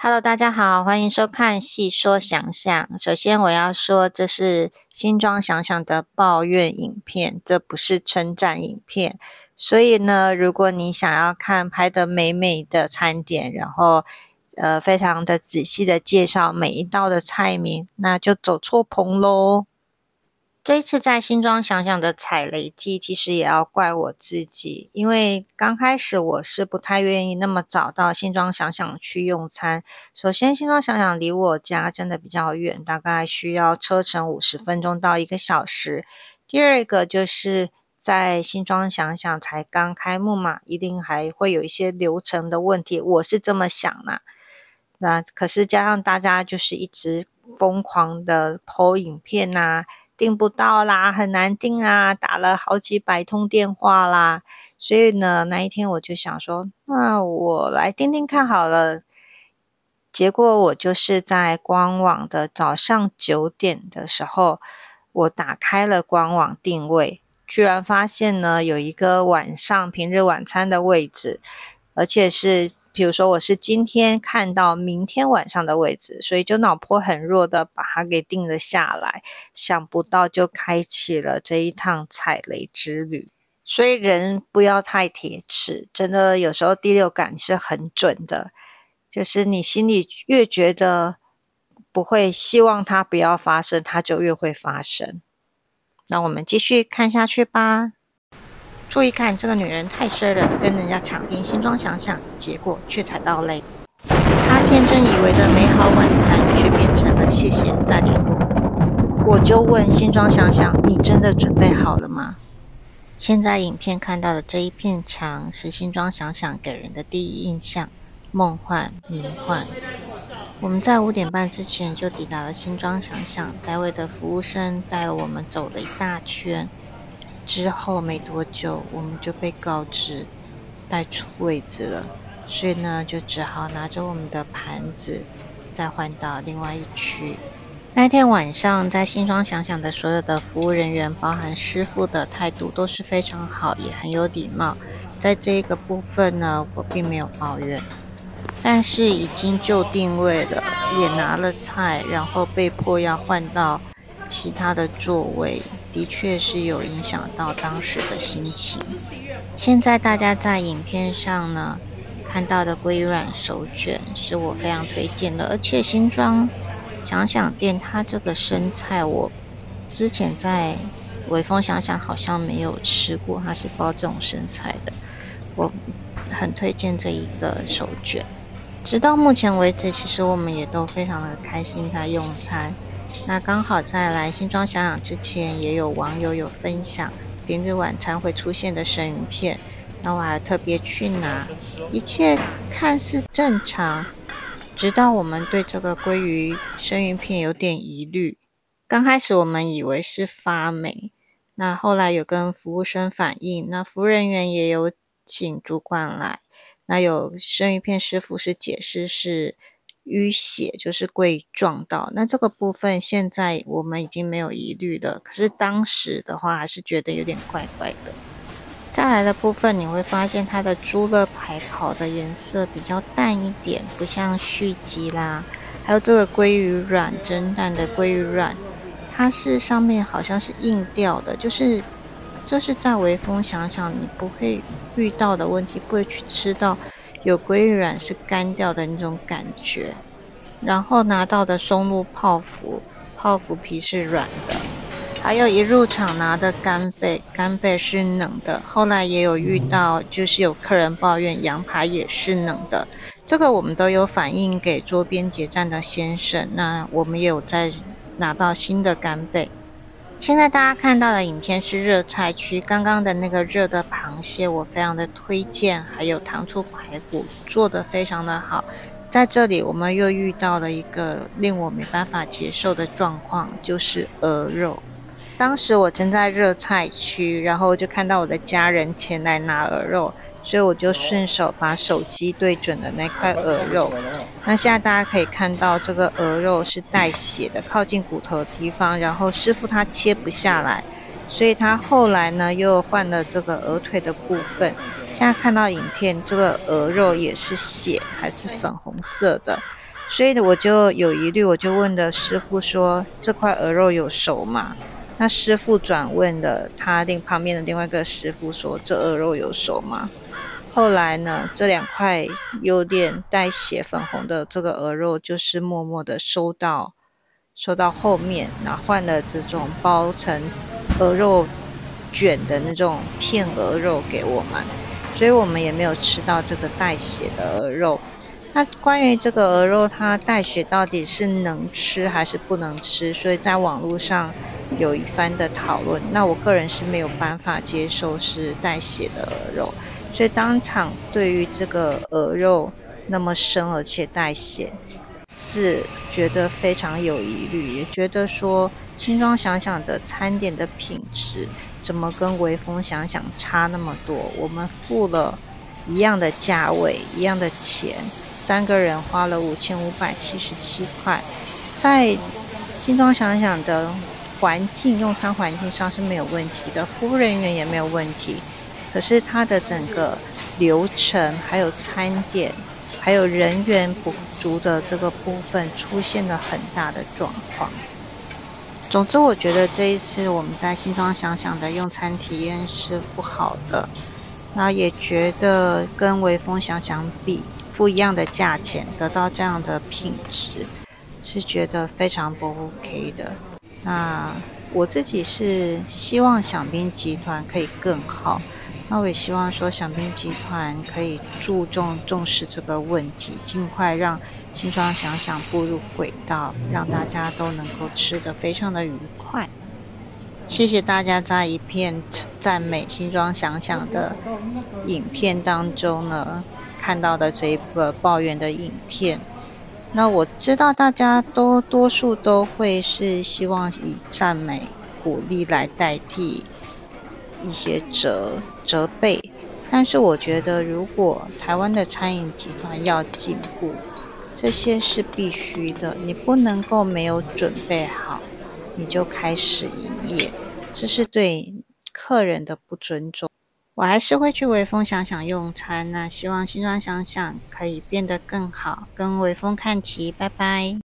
Hello，大家好，欢迎收看细说想想。首先我要说，这是新庄想想的抱怨影片，这不是称赞影片。所以呢，如果你想要看拍得美美的餐点，然后非常的仔细的介绍每一道的菜名，那就走错棚咯。这一次在新庄想想的踩雷记，其实也要怪我自己，因为刚开始我是不太愿意那么早到新庄想想去用餐。首先，新庄想想离我家真的比较远，大概需要车程50分钟到1个小时。第二个就是在新庄想想才刚开幕嘛，一定还会有一些流程的问题，我是这么想啦。那可是加上大家就是一直疯狂的 po 影片啊，订不到啦，很难订啊，打了好几百通电话啦，所以呢，那一天我就想说，那我来订订看好了。结果我就是在官网的早上9点的时候，我打开了官网定位，居然发现呢有一个晚上平日晚餐的位置，而且是比如说我是今天看到明天晚上的位置，所以就脑波很弱的把它给定了下来，想不到就开启了这一趟踩雷之旅。所以人不要太铁齿，真的有时候第六感是很准的，就是你心里越觉得不会希望它不要发生，它就越会发生。那我们继续看下去吧。注意看，这个女人太衰了，跟人家抢订新庄想想，结果却踩到雷。她天真以为的美好晚餐，却变成了谢谢再联络。我就问新庄想想，你真的准备好了吗？现在影片看到的这一片墙，是新庄想想给人的第一印象，梦幻迷幻。我们在5点半之前就抵达了新庄想想，该位的服务生带了我们走了一大圈。之后没多久，我们就被告知带错位置了，所以呢，就只好拿着我们的盘子再换到另外一区。那天晚上，在新庄想想的所有的服务人员，包含师傅的态度都是非常好，也很有礼貌。在这一个部分呢，我并没有抱怨。但是已经就定位了，也拿了菜，然后被迫要换到其他的座位，的确是有影响到当时的心情。现在大家在影片上呢看到的龟软手卷是我非常推荐的，而且新庄想想店它这个生菜我之前在微风想想好像没有吃过，它是包这种生菜的，我很推荐这一个手卷。直到目前为止，其实我们也都非常的开心在用餐。那刚好在来新庄想想之前，也有网友有分享平日晚餐会出现的生鱼片，那我还特别去拿，一切看似正常，直到我们对这个鲑鱼生鱼片有点疑虑。刚开始我们以为是发霉，那后来有跟服务生反映，那服务人员也有请主管来，那有生鱼片师傅是解释是淤血，就是鲑鱼撞到，那这个部分现在我们已经没有疑虑了，可是当时的话还是觉得有点怪怪的。再来的部分你会发现它的猪肋排烤的颜色比较淡一点，不像续集啦，还有这个鲑鱼卵，蒸蛋的鲑鱼卵，它是上面好像是硬掉的，就是这是在微风想想你不会遇到的问题，不会去吃到有鲑鱼卵是干掉的那种感觉。然后拿到的松露泡芙，泡芙皮是软的。还有一入场拿的干贝，干贝是冷的。后来也有遇到，就是有客人抱怨羊排也是冷的。这个我们都有反映给桌边结账的先生，那我们也有在拿到新的干贝。现在大家看到的影片是热菜区，刚刚的那个热的螃蟹我非常的推荐，还有糖醋排骨做得非常的好。在这里我们又遇到了一个令我没办法接受的状况，就是鹅肉。当时我正在热菜区，然后就看到我的家人前来拿鹅肉，所以我就顺手把手机对准了那块鹅肉。那现在大家可以看到这个鹅肉是带血的，靠近骨头的地方，然后师傅他切不下来，所以他后来呢又换了这个鹅腿的部分。现在看到影片，这个鹅肉也是血，还是粉红色的。 所以我就有疑虑，我就问了师傅说这块鹅肉有熟吗？那师傅转问了他旁边的另外一个师傅说这鹅肉有熟吗？后来呢，这2块有点带血粉红的这个鹅肉就是默默的收到后面，然后换了这种包成鹅肉卷的那种片鹅肉给我们，所以我们也没有吃到这个带血的鹅肉。那关于这个鹅肉它带血到底是能吃还是不能吃，所以在网络上有一番的讨论。那我个人是没有办法接受是带血的鹅肉，所以当场对于这个鹅肉那么生而且带血是觉得非常有疑虑，也觉得说新庄想想的餐点的品质怎么跟微风想想差那么多。我们付了一样的价位一样的钱，3个人花了5577块，在新庄想想的用餐环境上是没有问题的，服务人员也没有问题，可是它的整个流程还有餐点还有人员不足的这个部分出现了很大的状况。总之我觉得这一次我们在新庄想想的用餐体验是不好的，那也觉得跟微风想想比，付一样的价钱得到这样的品质是觉得非常不 OK 的。那我自己是希望饗宾集团可以更好，那我也希望说饗宾集团可以重视这个问题，尽快让新庄想想步入轨道，让大家都能够吃得非常的愉快。谢谢大家在一片赞美新庄想想的影片当中呢，看到的这一个抱怨的影片。那我知道大家多数都会是希望以赞美鼓励来代替一些责备，但是我觉得如果台湾的餐饮集团要进步，这些是必须的，你不能够没有准备好你就开始营业，这是对客人的不尊重。我还是会去微风想想用餐，那希望新庄想想可以变得更好，跟微风看齐，拜拜。